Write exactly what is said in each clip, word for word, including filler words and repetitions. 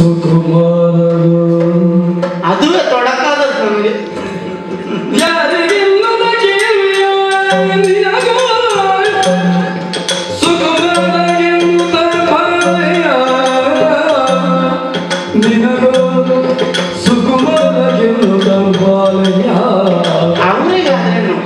ಸುಕುಮಾರರು ಅದುವೇ ತೊಡಕಾದದ್ದು ನಮಗೆ. ಯಾರಿಗಿಲ್ಲದ ಕಿವಿಯ ನಿನಗ ಸುಕುಮಾರಗೆನ್ನುತ್ತ ಬಾಳೆಯ ನಿನಗ ಸುಕುಮಾರಗೆನ್ನುತ್ತ ಬಾಳೆಯ ಅವರಿಗಾದ್ರೇನು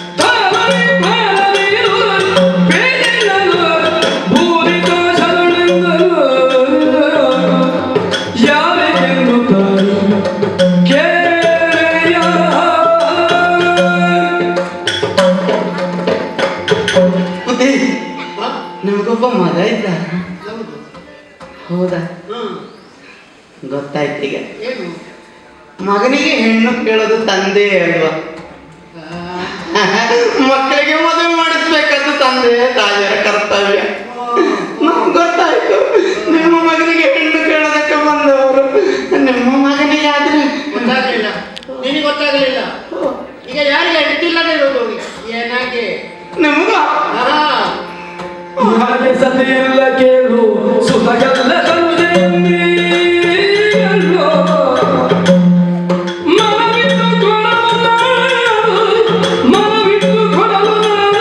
ನಿಮಗೊಬ್ಬ ಮಗ ಇದ್ದ? ಹೌದಾ? ಗೊತ್ತಾಯ್ತು ಈಗ. ಮಗನಿಗೆ ಹೆಣ್ಣು ಕೇಳೋದು ತಂದೆ ಅಲ್ವಾ? ಮಕ್ಕಳಿಗೆ ಮದುವೆ ಮಾಡಿಸ್ಬೇಕಂತ ತಂದೆ ತಾಯಿಯರ ಕರ್ತವ್ಯ. ನಮ್ಗೆ ಗೊತ್ತಾಯ್ತು ನಿಮ್ಮ ಮಗನಿಗೆ ಹೆಣ್ಣು ಕೇಳೋದಕ್ಕೆ ಬಂದವರು. ನಿಮ್ಮ ಮಗನಿಗೆ ಆದ್ರೆ ಗೊತ್ತಾಗಲಿಲ್ಲ, ನಿನಗೆ ಗೊತ್ತಾಗಲಿಲ್ಲ. ಈಗ ಯಾರಿಗೆ ಅಡ್ಡಿಲ್ಲದೆ ಇರೋದು ಏನಾಗೆ ನಿಮಗ ಯಾಕೆ ಸತಿಯಿಲ್ಲ ಕೇಳು ಸುಖಗಲ್ಲ ತಂದೆ ಮನವಿಟ್ಟು ಕೊಡಲು ಮನವಿಟ್ಟು ಕೊಡಲು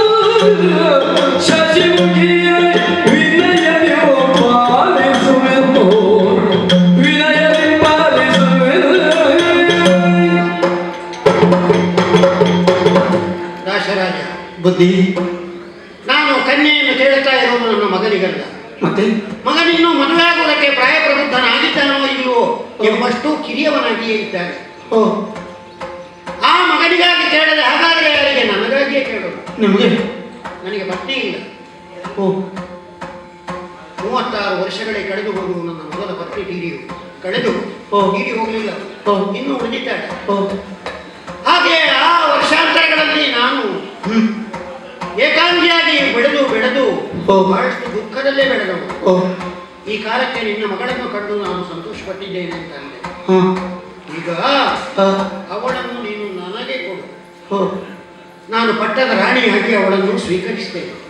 ಶಶಿಮುಖಿಯ ವಿನಯವು ಪಾಲಿಸುವೆನು ವಿನಯದಿ ಪಾಲಿಸುವೆನು. ದಾಶರಾಜ ಬುದ್ಧಿ, ನಾನು ಕನ್ಯೆಯನ್ನು ಕೇಳ್ತಾ ಇರೋದು ನನ್ನ ಮಗನಿಗಲ್ಲ. ಮತ್ತೆ ಮಗನಿನ್ನು ಮದುವೆ ಆಗುವುದಕ್ಕೆ ಪ್ರಾಯ ಪ್ರಬುದ್ಧನಾಗಿದ್ದಾನೋ ಇಲ್ಲವೋ ಎಂಬಷ್ಟು ಕಿರಿಯವನಾಗಿಯೇ ಇದ್ದಾನೆ. ಓ, ಆ ಮಗನಿಗಾಗಿ ಕೇಳದೆ ಹಾಗಾದರೆ ಯಾರಿಗೆ? ನನಗಾಗಿಯೇ ಕೇಳೋದು. ನಿಮಗೆ? ನನಗೆ ಪತ್ನಿ ಇಲ್ಲ. ಓ, ಮೂವತ್ತಾರು ವರ್ಷಗಳೇ ಕಳೆದು ಹೋಗುವ ನನ್ನ ಮೊದಲ ಪತ್ನಿ ತೀರಿಯು ಕಳೆದು ತೀರಿ ಹೋಗಲಿಲ್ಲ, ಇನ್ನೂ ಉಳಿದಿದ್ದಾಳೆ. ಹಾಗೆ ಆ ವರ್ಷಾಂತರಗಳಲ್ಲಿ ನಾನು ಏಕಾಂಗಿಯಾಗಿ ಬೆಳೆದು ಬೆಳೆದು ಬಹಳಷ್ಟು ದುಃಖದಲ್ಲೇ ಬೆಳೆದವು. ಈ ಕಾಲಕ್ಕೆ ನಿನ್ನ ಮಗಳನ್ನು ಕಂಡು ನಾನು ಸಂತೋಷಪಟ್ಟಿದ್ದೇನೆ ಅಂತ ಅಂದೆ. ಈಗ ಅವಳನ್ನು ನೀನು ನನಗೆ ಕೊಡು, ನಾನು ಪಟ್ಟದ ರಾಣಿಯಾಗಿ ಅವಳನ್ನು ಸ್ವೀಕರಿಸ್ತೇನೆ.